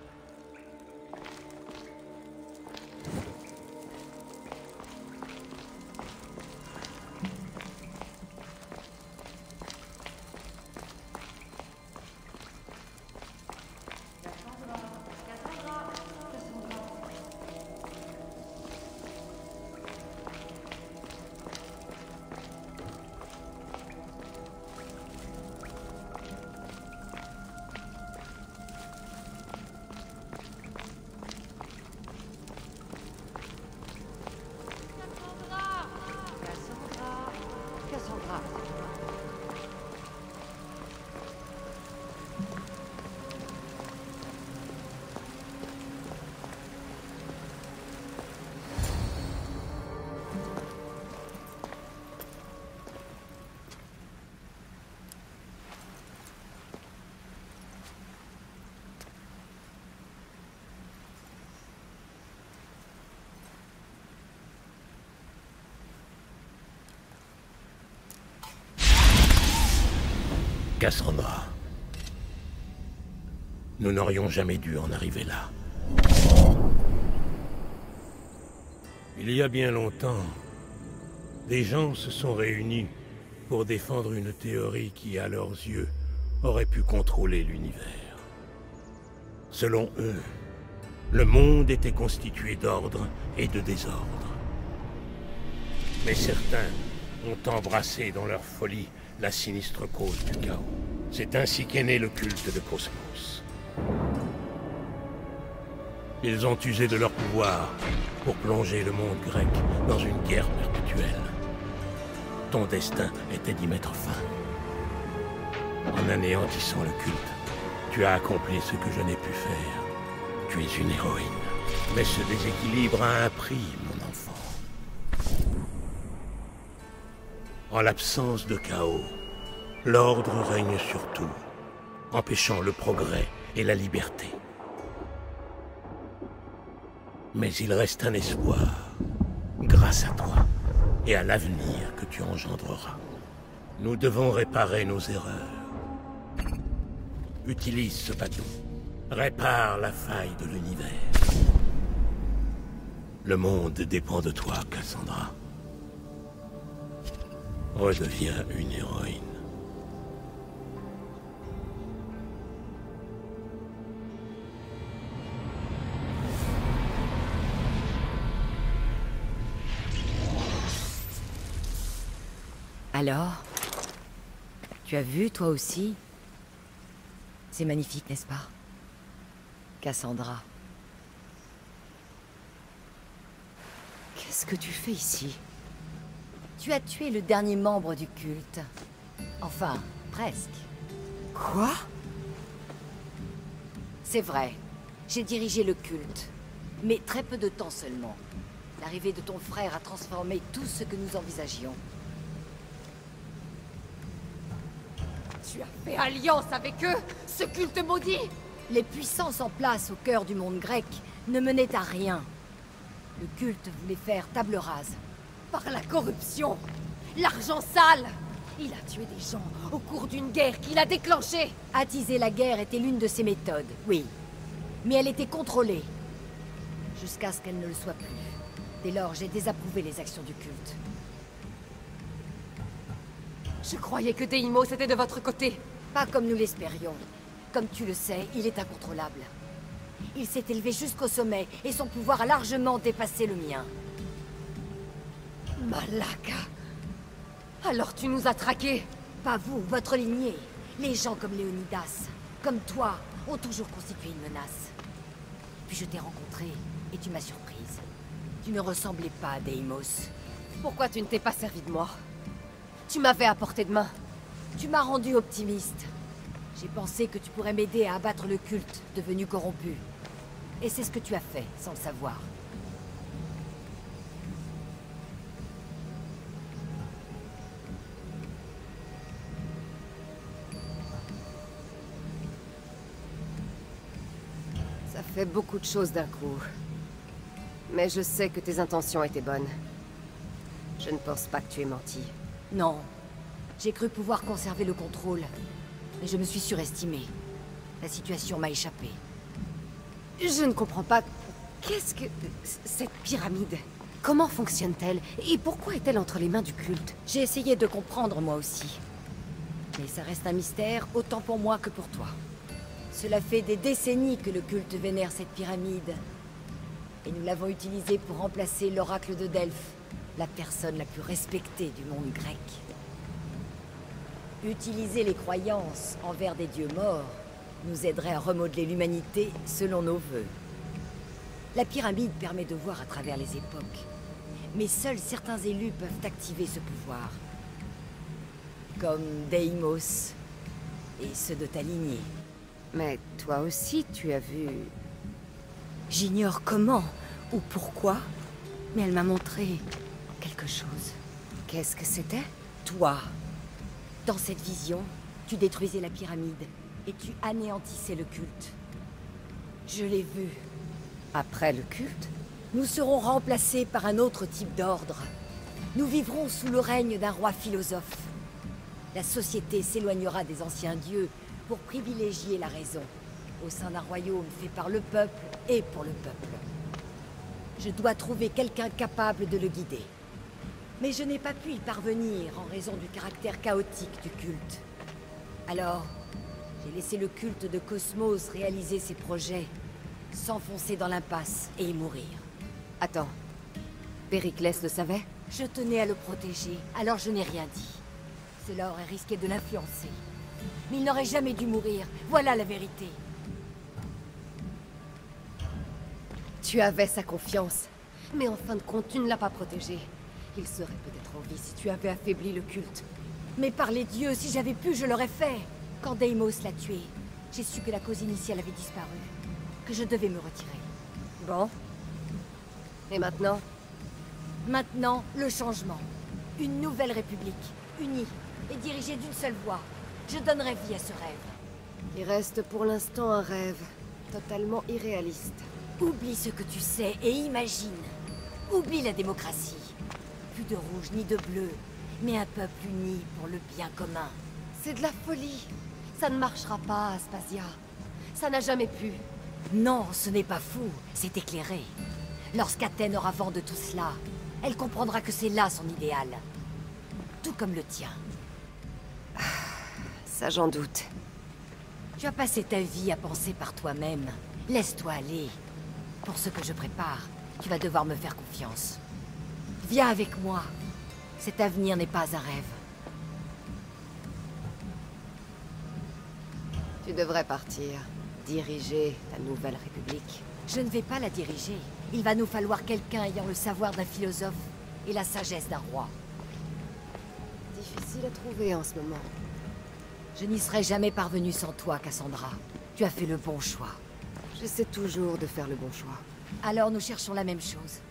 Cassandra. Nous n'aurions jamais dû en arriver là. Il y a bien longtemps, des gens se sont réunis pour défendre une théorie qui, à leurs yeux, aurait pu contrôler l'univers. Selon eux, le monde était constitué d'ordre et de désordre. Mais certains ont embrassé dans leur folie la sinistre cause du chaos. C'est ainsi qu'est né le culte de Cosmos. Ils ont usé de leur pouvoir pour plonger le monde grec dans une guerre perpétuelle. Ton destin était d'y mettre fin. En anéantissant le culte, tu as accompli ce que je n'ai pu faire. Tu es une héroïne. Mais ce déséquilibre a un prix, mon enfant. En l'absence de chaos, l'ordre règne sur tout, empêchant le progrès et la liberté. Mais il reste un espoir, grâce à toi et à l'avenir que tu engendreras. Nous devons réparer nos erreurs. Utilise ce bâton. Répare la faille de l'univers. Le monde dépend de toi, Cassandra. Redeviens une héroïne. Alors, tu as vu toi aussi? C'est magnifique, n'est-ce pas? Cassandra. Qu'est-ce que tu fais ici? Tu as tué le dernier membre du culte. Enfin, presque. Quoi? C'est vrai. J'ai dirigé le culte. Mais très peu de temps seulement. L'arrivée de ton frère a transformé tout ce que nous envisagions. Tu as fait alliance avec eux? Ce culte maudit? Les puissances en place au cœur du monde grec ne menaient à rien. Le culte voulait faire table rase. Par la corruption, l'argent sale. Il a tué des gens au cours d'une guerre qu'il a déclenchée. Attiser la guerre était l'une de ses méthodes, oui. Mais elle était contrôlée. Jusqu'à ce qu'elle ne le soit plus. Dès lors, j'ai désapprouvé les actions du culte. Je croyais que Deimos était de votre côté. Pas comme nous l'espérions. Comme tu le sais, il est incontrôlable. Il s'est élevé jusqu'au sommet, et son pouvoir a largement dépassé le mien. Malaka. Alors tu nous as traqués? Pas vous, votre lignée. Les gens comme Léonidas, comme toi, ont toujours constitué une menace. Puis je t'ai rencontré, et tu m'as surprise. Tu ne ressemblais pas à Deimos. Pourquoi tu ne t'es pas servi de moi? Tu m'avais à portée de main. Tu m'as rendu optimiste. J'ai pensé que tu pourrais m'aider à abattre le culte, devenu corrompu. Et c'est ce que tu as fait, sans le savoir. Ça fait beaucoup de choses d'un coup. Mais je sais que tes intentions étaient bonnes. Je ne pense pas que tu aies menti. Non. J'ai cru pouvoir conserver le contrôle. Mais je me suis surestimée. La situation m'a échappé. Je ne comprends pas... Qu'est-ce que... cette pyramide? Comment fonctionne-t-elle? Et pourquoi est-elle entre les mains du culte? J'ai essayé de comprendre moi aussi. Mais ça reste un mystère, autant pour moi que pour toi. Cela fait des décennies que le culte vénère cette pyramide. Et nous l'avons utilisée pour remplacer l'oracle de Delphes, la personne la plus respectée du monde grec. Utiliser les croyances envers des dieux morts nous aiderait à remodeler l'humanité selon nos vœux. La pyramide permet de voir à travers les époques, mais seuls certains élus peuvent activer ce pouvoir. Comme Deimos et ceux de ta lignée. Mais toi aussi, tu as vu... J'ignore comment ou pourquoi, mais elle m'a montré quelque chose. Qu'est-ce que c'était? Toi. Dans cette vision, tu détruisais la pyramide et tu anéantissais le culte. Je l'ai vu. Après le culte? Nous serons remplacés par un autre type d'ordre. Nous vivrons sous le règne d'un roi philosophe. La société s'éloignera des anciens dieux pour privilégier la raison, au sein d'un royaume fait par le peuple et pour le peuple. Je dois trouver quelqu'un capable de le guider. Mais je n'ai pas pu y parvenir en raison du caractère chaotique du culte. Alors, j'ai laissé le culte de Cosmos réaliser ses projets, s'enfoncer dans l'impasse et y mourir. Attends, Périclès le savait? Je tenais à le protéger, alors je n'ai rien dit. Cela aurait risqué de l'influencer. Mais il n'aurait jamais dû mourir, voilà la vérité. Tu avais sa confiance, mais en fin de compte, tu ne l'as pas protégé. Il serait peut-être en vie si tu avais affaibli le culte. Mais par les dieux, si j'avais pu, je l'aurais fait. Quand Deimos l'a tué, j'ai su que la cause initiale avait disparu, que je devais me retirer. Bon. Et maintenant? Maintenant, le changement. Une nouvelle république, unie et dirigée d'une seule voie. Je donnerai vie à ce rêve. Il reste pour l'instant un rêve, totalement irréaliste. Oublie ce que tu sais et imagine. Oublie la démocratie. Plus de rouge ni de bleu, mais un peuple uni pour le bien commun. C'est de la folie. Ça ne marchera pas, Aspasia. Ça n'a jamais pu. Non, ce n'est pas fou, c'est éclairé. Lorsqu'Athènes aura vent de tout cela, elle comprendra que c'est là son idéal. Tout comme le tien. Ça, j'en doute. Tu as passé ta vie à penser par toi-même. Laisse-toi aller. Pour ce que je prépare, tu vas devoir me faire confiance. Viens avec moi. Cet avenir n'est pas un rêve. Tu devrais partir, diriger la nouvelle république. Je ne vais pas la diriger. Il va nous falloir quelqu'un ayant le savoir d'un philosophe et la sagesse d'un roi. Difficile à trouver en ce moment. Je n'y serais jamais parvenue sans toi, Cassandra. Tu as fait le bon choix. J'essaie toujours de faire le bon choix. Alors nous cherchons la même chose.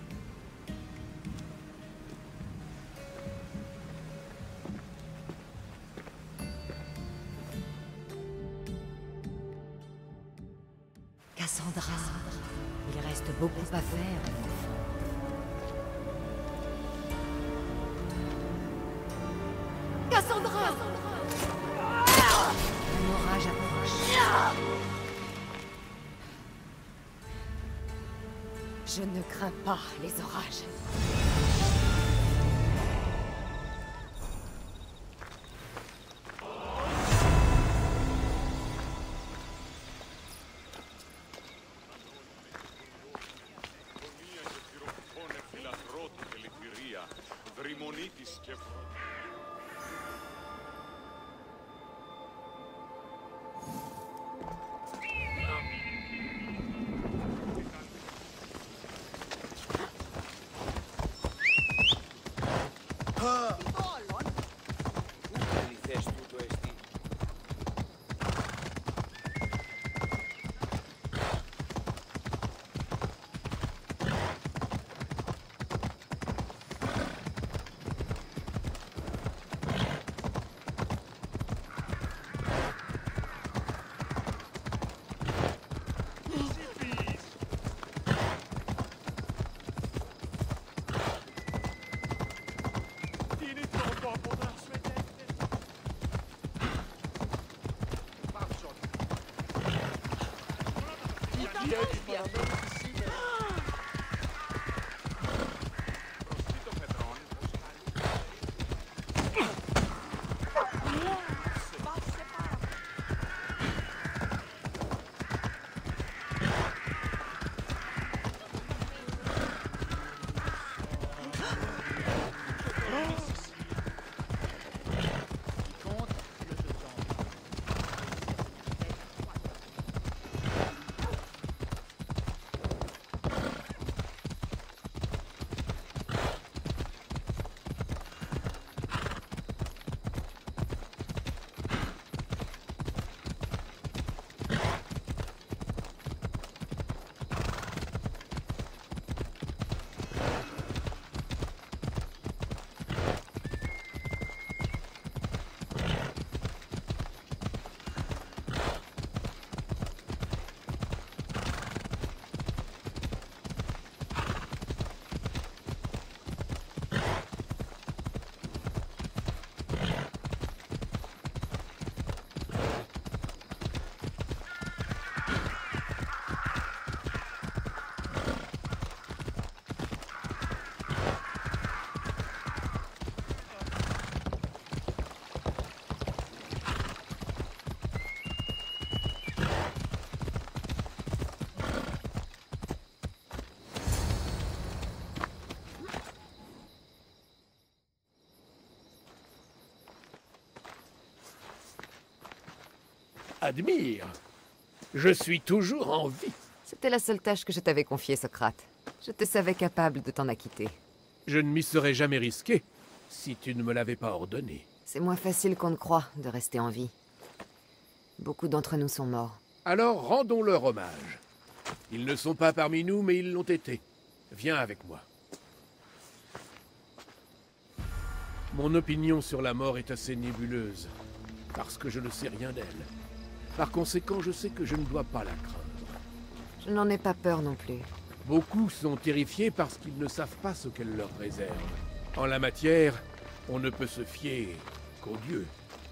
Cassandra, il reste beaucoup à faire. Cassandra! Un orage approche. Je ne crains pas les orages. Admire. Je suis toujours en vie. C'était la seule tâche que je t'avais confiée, Socrate. Je te savais capable de t'en acquitter. Je ne m'y serais jamais risqué si tu ne me l'avais pas ordonné. C'est moins facile qu'on ne croit de rester en vie. Beaucoup d'entre nous sont morts. Alors rendons-leur hommage. Ils ne sont pas parmi nous, mais ils l'ont été. Viens avec moi. Mon opinion sur la mort est assez nébuleuse, parce que je ne sais rien d'elle. Par conséquent, je sais que je ne dois pas la craindre. Je n'en ai pas peur non plus. Beaucoup sont terrifiés parce qu'ils ne savent pas ce qu'elle leur réserve. En la matière, on ne peut se fier qu'aux dieux.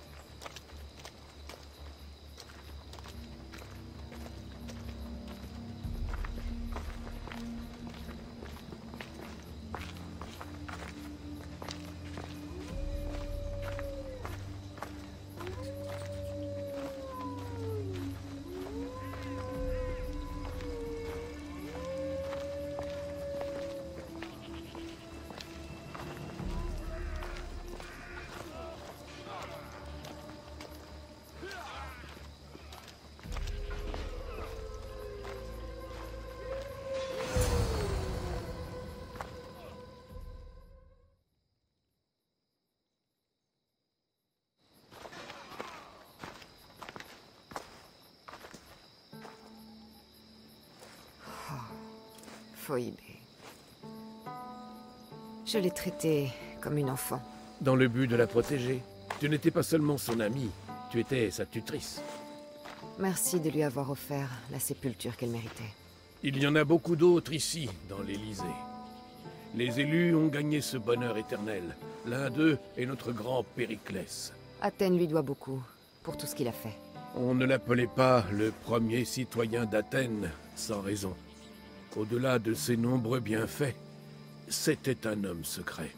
Phoebe. Je l'ai traitée comme une enfant. Dans le but de la protéger, tu n'étais pas seulement son amie, tu étais sa tutrice. Merci de lui avoir offert la sépulture qu'elle méritait. Il y en a beaucoup d'autres ici, dans l'Élysée. Les élus ont gagné ce bonheur éternel. L'un d'eux est notre grand Périclès. Athènes lui doit beaucoup, pour tout ce qu'il a fait. On ne l'appelait pas le premier citoyen d'Athènes, sans raison. Au-delà de ses nombreux bienfaits, c'était un homme secret.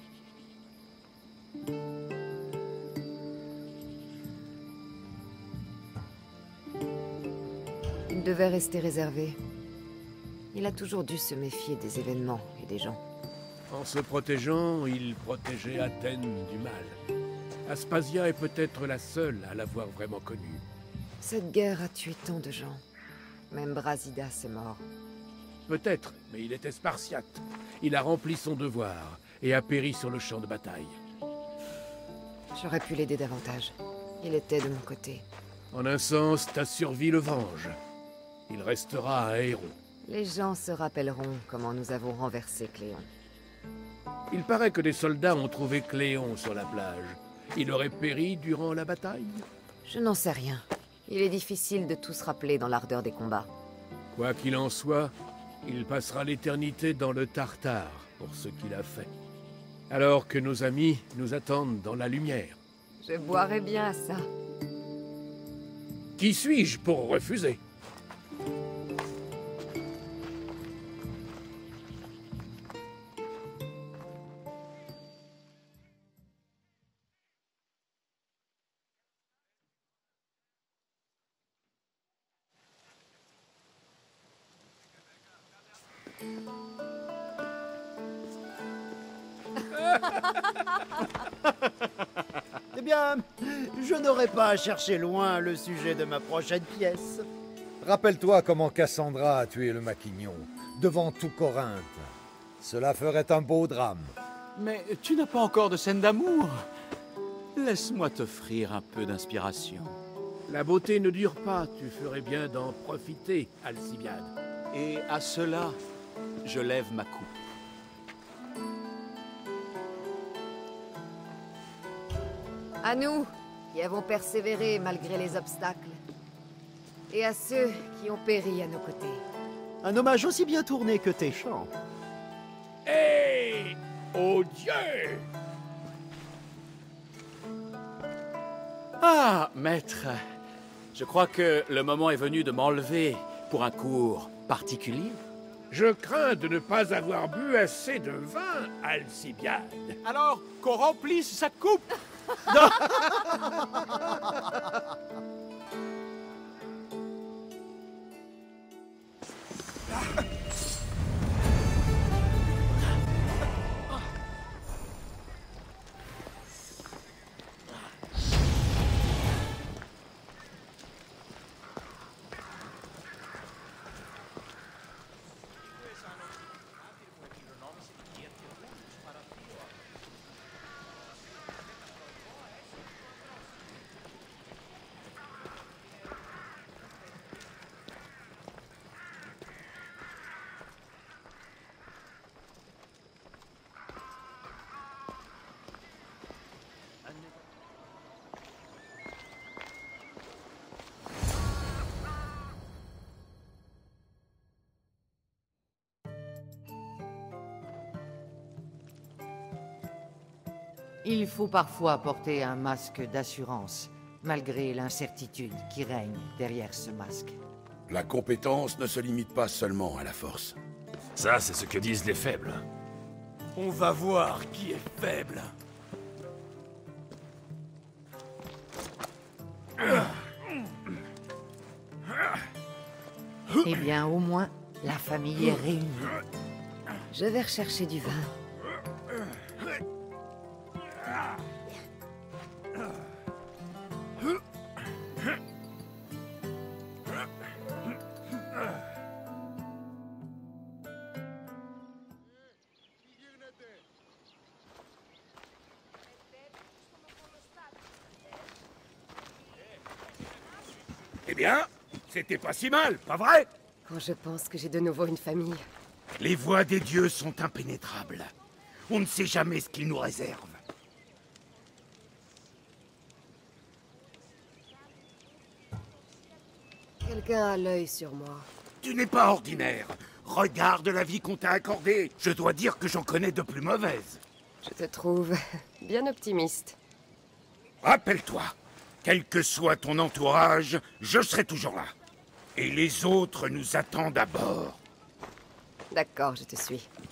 Il devait rester réservé. Il a toujours dû se méfier des événements et des gens. En se protégeant, il protégeait Athènes du mal. Aspasia est peut-être la seule à l'avoir vraiment connue. Cette guerre a tué tant de gens. Même Brasidas est mort. Peut-être, mais il était spartiate. Il a rempli son devoir et a péri sur le champ de bataille. J'aurais pu l'aider davantage. Il était de mon côté. En un sens, ta survie le venge. Il restera un héros. Les gens se rappelleront comment nous avons renversé Cléon. Il paraît que des soldats ont trouvé Cléon sur la plage. Il aurait péri durant la bataille? Je n'en sais rien. Il est difficile de tout se rappeler dans l'ardeur des combats. Quoi qu'il en soit, il passera l'éternité dans le Tartare pour ce qu'il a fait. Alors que nos amis nous attendent dans la lumière. Je boirais bien à ça. Qui suis-je pour refuser? Eh bien, je n'aurai pas à chercher loin le sujet de ma prochaine pièce. Rappelle-toi comment Cassandra a tué le Maquignon, devant tout Corinthe. Cela ferait un beau drame. Mais tu n'as pas encore de scène d'amour. Laisse-moi t'offrir un peu d'inspiration. La beauté ne dure pas, tu ferais bien d'en profiter, Alcibiade. Et à cela, je lève ma coupe. À nous, qui avons persévéré malgré les obstacles. Et à ceux qui ont péri à nos côtés. Un hommage aussi bien tourné que tes chants. Hé! Oh Dieu! Ah, maître, je crois que le moment est venu de m'enlever pour un cours particulier. Je crains de ne pas avoir bu assez de vin, Alcibiade. Alors, qu'on remplisse sa coupe. Il faut parfois porter un masque d'assurance, malgré l'incertitude qui règne derrière ce masque. La compétence ne se limite pas seulement à la force. Ça, c'est ce que disent les faibles. On va voir qui est faible. Eh bien, au moins, la famille est réunie. Je vais rechercher du vin. Eh bien, c'était pas si mal, pas vrai? Quand je pense que j'ai de nouveau une famille. Les voies des dieux sont impénétrables. On ne sait jamais ce qu'ils nous réservent. Quelqu'un a l'œil sur moi. Tu n'es pas ordinaire. Regarde la vie qu'on t'a accordée. Je dois dire que j'en connais de plus mauvaises. Je te trouve bien optimiste. Rappelle-toi, quel que soit ton entourage, je serai toujours là. Et les autres nous attendent à bord. D'accord, je te suis.